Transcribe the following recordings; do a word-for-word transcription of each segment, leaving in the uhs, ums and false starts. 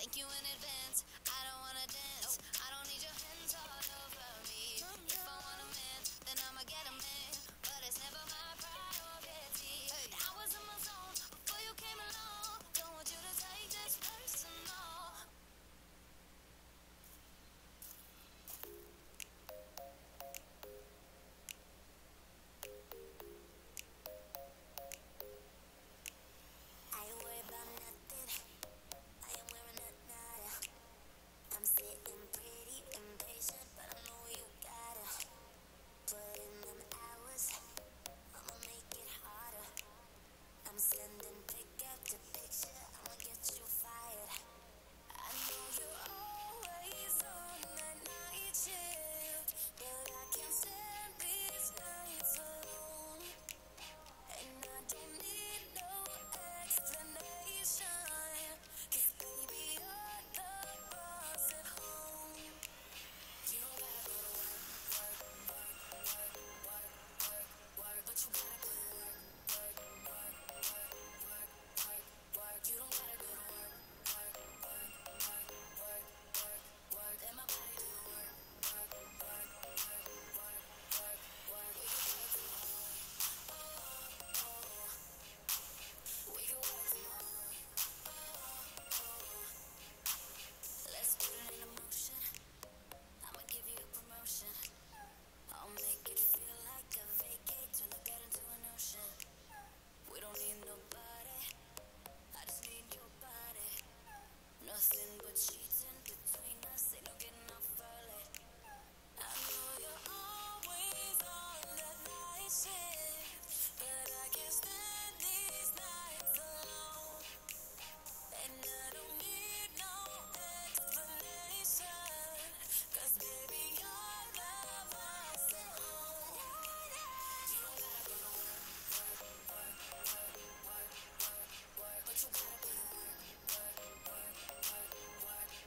Thank you in advance. I don't wanna dance. I don't need your hands all over me. If I want a man, then I'ma get a man. But it's never my priority. I was in my zone before you came along. Don't want you to take this personal. I ain't worried about nothing. I am wearing a nada. I'm sitting pretty impatient, but I know you gotta put in them hours. I'ma make it harder. I'm sending pick after picture. I'ma get you fired. I know you're always on that night shift, but I can't stand these nights alone. And I don't need no explanation, 'cause baby, you're the boss at home. You don't gotta go to work, work, work, work, work, work, work, but you gotta put in work, work, work, work, work, work, work. You don't gotta go to work, work, work, work, work, work, work. Let my body do the work, work, work, work, work, work, work. We can work tomorrow. Oh, oh. We can work tomorrow. Oh, oh. Let's put it in motion. I'ma give you a promotion. I'll make it feel like a vacate. Turn the bed into an ocean. We don't need nobody. I just need your body. Nothing but sheets in between us. Ain't no getting off early. I know you're always on that night shift, but I can't stand these nights alone. And I don't need no explanation, 'cause baby, you're the boss at home. You don't gotta go to work, work, work, work, work, work, work, but you gotta put in work, work, work, work, work,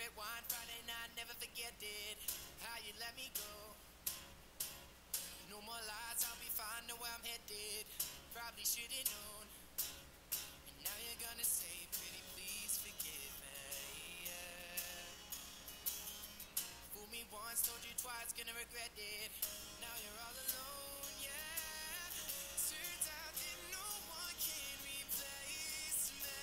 red wine, Friday night, never forget it. How you let me go. No more lies, I'll be fine, know where I'm headed. Probably should've known. And now you're gonna say, pretty please forgive me, yeah. Fool me once, told you twice, gonna regret it. Now you're all alone, yeah. Turns out that no one can replace me.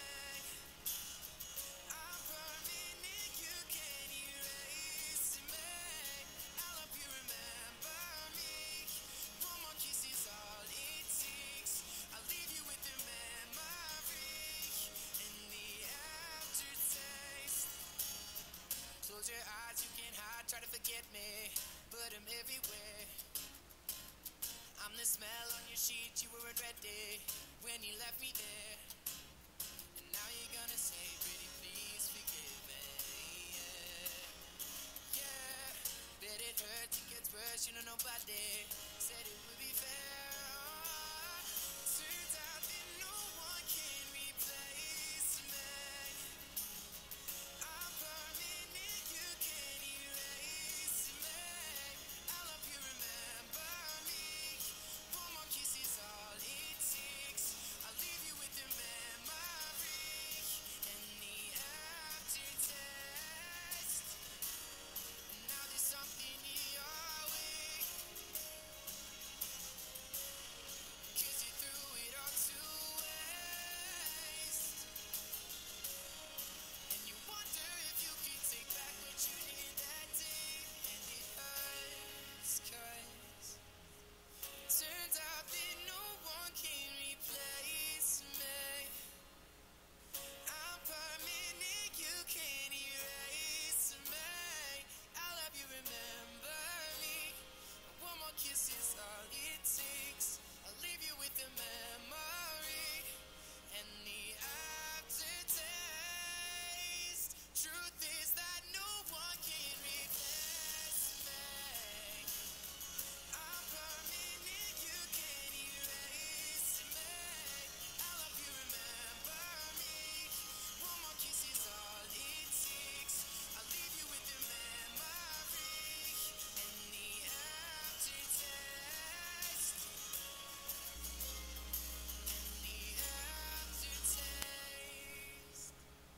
I'm permanent, you can't erase me. I hope you remember me. One more kiss is all it takes. I'll leave you with the memory and the aftertaste. Close your eyes, you can't hide, try to forget me, but I'm everywhere. I'm the smell on your sheets, you weren't ready when you left me there. And now you're gonna say, pretty please forgive me, yeah. Yeah, bet it hurts, it gets worse, you know nobody said it would be fair. Turns out that no one can replace me. I'm permanent, you can't erase me. I hope you remember me. One more kiss is all it takes. I'll leave you with the memory and the aftertaste. Now there's something in your way, 'cause you threw it all to waste. And you wonder if you could take back what you did that day. And it hurts, 'cause turns out that no one can replace me. I'm permanent, you can't erase me. I'll have you remember me. One more kiss is all it takes. I'll leave you with the memory and the aftertaste. Truth is that no one can replace me. I'm permanent, you can't erase me. I hope you remember me. One more kiss is all it takes. I'll leave you with the memory and the aftertaste. And the aftertaste.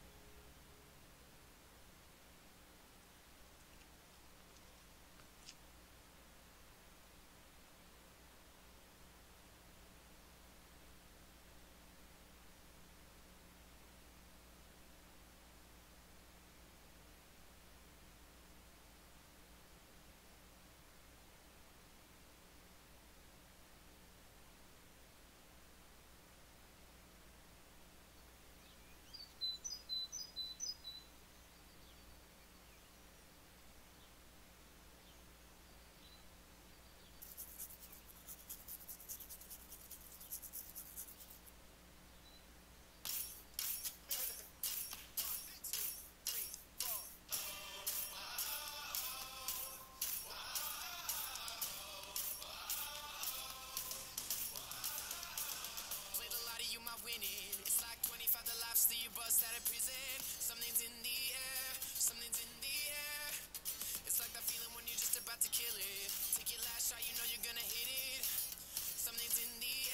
Played a lot of you, my winning. It's like twenty-five the lives that you bust out of prison. Something's in the air, something's in the air. It's like that feeling when you're just about to kill it. Take your last shot, you know you're gonna hit it. Something's in the